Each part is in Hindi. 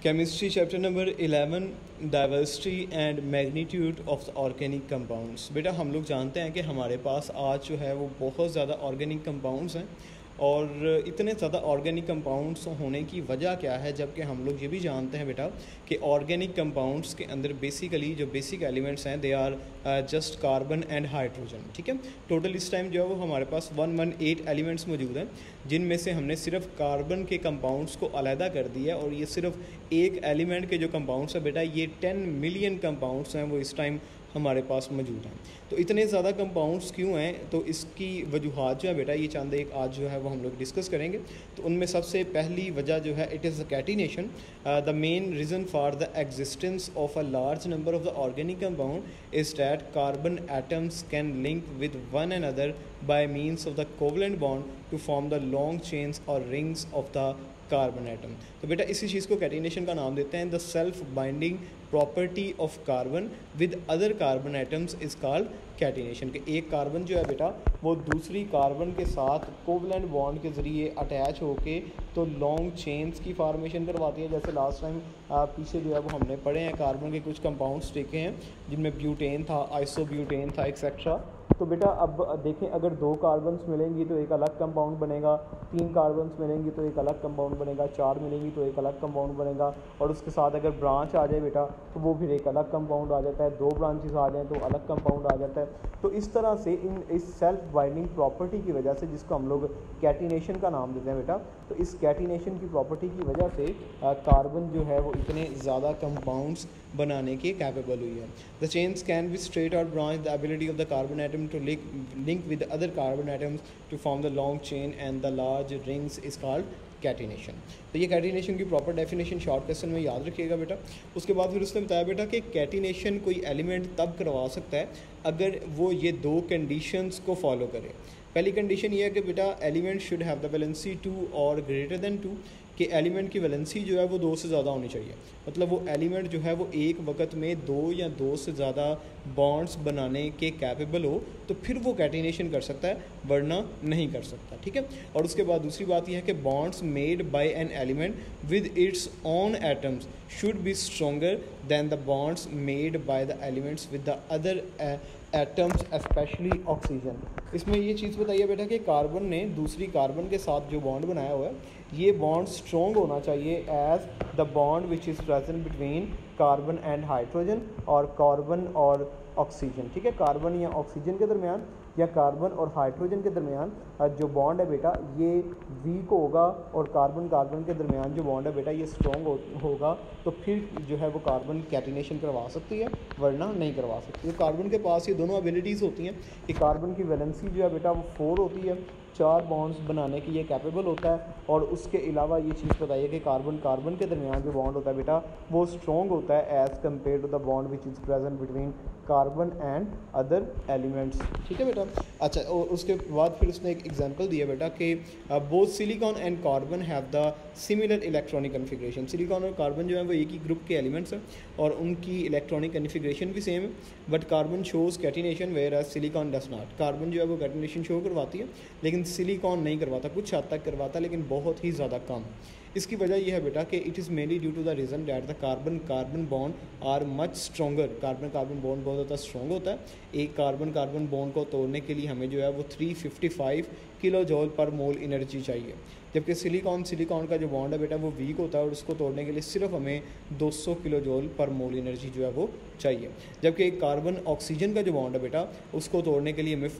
Chemistry chapter number 11 diversity and magnitude of the organic compounds. बेटा हम लोग जानते हैं कि हमारे पास आज जो है वो बहुत ज़्यादा ऑर्गेनिक कंपाउंड्स हैं और इतने ज़्यादा ऑर्गेनिक कंपाउंड्स होने की वजह क्या है, जबकि हम लोग ये भी जानते हैं बेटा कि ऑर्गेनिक कंपाउंड्स के अंदर बेसिकली जो बेसिक एलिमेंट्स हैं they are just carbon and hydrogen. ठीक है, टोटल इस टाइम जो है वो हमारे पास 118 एलिमेंट्स मौजूद हैं, जिनमें से हमने सिर्फ कार्बन के कंपाउंड्स को अलहदा कर दिया और ये सिर्फ एक एलिमेंट के जो कंपाउंड्स हैं बेटा ये 10 मिलियन कंपाउंड्स हैं वो इस टाइम हमारे पास मौजूद हैं। तो इतने ज़्यादा कंपाउंड्स क्यों हैं, तो इसकी वजूहात जो है बेटा ये चंद एक आज जो है वो हम लोग डिस्कस करेंगे। तो उनमें सबसे पहली वजह जो है it is the catenation. The main reason for the existence of a large number of the organic compound is that carbon atoms can link with one another by means of the covalent bond to form the long chains और rings of the carbon atom. तो बेटा इसी चीज़ को कैटिनेशन का नाम देते हैं। The self binding property of carbon with other carbon atoms is called catenation. के एक कार्बन जो है बेटा वो दूसरी कार्बन के साथ कोवलेंट बॉन्ड के ज़रिए अटैच होके तो लॉन्ग चेन्स की फार्मेशन करवाती है। जैसे लास्ट टाइम पीछे जो है वो हमने पढ़े हैं, कार्बन के कुछ कंपाउंड्स देखे हैं जिनमें ब्यूटेन था, आइसोब्यूटेन था, एक्सेट्रा। तो बेटा अब देखें, अगर 2 कार्बन्स मिलेंगी तो एक अलग कंपाउंड बनेगा, 3 कार्बन्स मिलेंगी तो एक अलग कंपाउंड बनेगा, 4 मिलेंगी तो एक अलग कंपाउंड बनेगा, और उसके साथ अगर ब्रांच आ जाए बेटा तो वो फिर एक अलग कंपाउंड आ जाता है, 2 ब्रांचेस आ जाएँ तो अलग कंपाउंड आ जाता है। तो इस तरह से इस सेल्फ बाइंडिंग प्रॉपर्टी की वजह से, जिसको हम लोग कैटिनेशन का नाम देते हैं बेटा, तो इस कैटिनेशन की प्रॉपर्टी की वजह से कार्बन जो है वो इतने ज़्यादा कंपाउंड्स बनाने के कैपेबल हुई है। The chains can be straight और branch. The ability of the carbon atom to link with other carbon atoms to form the long chain and the large rings is called catenation. तो ये कैटिनेशन की प्रॉपर डेफिनेशन शॉर्ट क्वेश्चन में याद रखिएगा बेटा। उसके बाद फिर उसने बताया बेटा कि कैटिनेशन कोई एलिमेंट तब करवा सकता है अगर वो ये 2 कंडीशंस को फॉलो करे। पहली कंडीशन ये है कि बेटा element should have the valency 2 और ग्रेटर देन 2, कि एलिमेंट की वैलेंसी जो है वो 2 से ज़्यादा होनी चाहिए। मतलब वो एलिमेंट जो है वो एक वक्त में 2 या 2 से ज़्यादा बॉन्ड्स बनाने के कैपेबल हो, तो फिर वो कैटिनेशन कर सकता है, वरना नहीं कर सकता। ठीक है, और उसके बाद दूसरी बात यह है कि bonds made by an element with its own atoms should be stronger than the bonds made by the elements with the other atoms specially oxygen. इसमें ये चीज़ बताइए बेटा कि कार्बन ने दूसरी कार्बन के साथ जो बॉन्ड बनाया हुआ है, ये बॉन्ड स्ट्रॉन्ग होना चाहिए as the bond which is present between carbon and hydrogen और कार्बन और ऑक्सीजन। ठीक है, कार्बन या ऑक्सीजन के दरमियान या कार्बन और हाइड्रोजन के दरमियान जो बॉन्ड है बेटा ये वीक होगा, और कार्बन कार्बन के दरमियान जो बॉन्ड है बेटा ये स्ट्रॉन्ग होगा, तो फिर जो है वो कार्बन कैटिनेशन करवा सकती है, वरना नहीं करवा सकती। तो कार्बन के पास ये दोनों एबिलिटीज़ होती हैं कि कार्बन की वैलेंसी जो है बेटा वो 4 होती है, 4 बॉन्ड्स बनाने की ये कैपेबल होता है, और उसके अलावा ये चीज़ बताइए कि कार्बन कार्बन के दरमियान जो बॉन्ड होता है बेटा वो स्ट्रॉन्ग होता है as compare to the bond which is present between carbon and other elements. ठीक है बेटा। अच्छा, और उसके बाद फिर उसने एक एग्जांपल दिया बेटा कि both silicon and carbon have the similar electronic configuration. Silicon और कार्बन जो है वो एक ही ग्रुप के एलिमेंट्स हैं और उनकी इलेक्ट्रॉनिक कन्फिग्रेशन भी सेम है, but carbon shows catenation where as silicon does not. Carbon जो है वो कैटिनेशन शो करवाती है लेकिन सिलिकॉन नहीं करवाता, कुछ हद तक करवाता लेकिन बहुत ही ज़्यादा कम। इसकी वजह यह है बेटा कि it is mainly due to the reason that the carbon carbon bond are much stronger. Carbon carbon bond बहुत ज़्यादा स्ट्रॉन्ग होता है। एक कार्बन कार्बन बॉन्ड को तोड़ने के लिए हमें जो है वो 355 किलो जॉल पर मोल एनर्जी चाहिए, जबकि सिलिकॉन का जो बॉन्ड है बेटा वो वीक होता है और उसको तोड़ने के लिए सिर्फ हमें 200 किलो जॉल पर मोल एनर्जी जो है वो चाहिए। जबकि कार्बन ऑक्सीजन का जो बॉन्ड है बेटा उसको तोड़ने के लिए हमें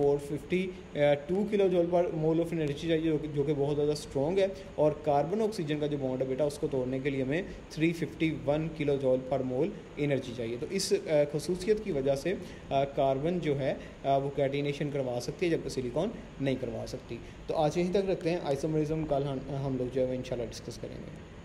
452 किलो जॉल पर मोल ऑफ एनर्जी चाहिए, जो कि बहुत ज़्यादा स्ट्रॉन्ग है, और कार्बन ऑक्सीजन का जो बॉन्ड है बेटा उसको तोड़ने के लिए हमें 351 किलो जॉल पर मोल एनर्जी चाहिए। तो इस खसूसियत की वजह से कार्बन जो है वो कैटिनेशन करवा सकती है, जबकि सिलिकॉन नहीं करवा सकती। तो आज यहीं तक रखते हैं। आइसोमरिज्म कल हम लोग जो है वो इंशाल्लाह डिस्कस करेंगे।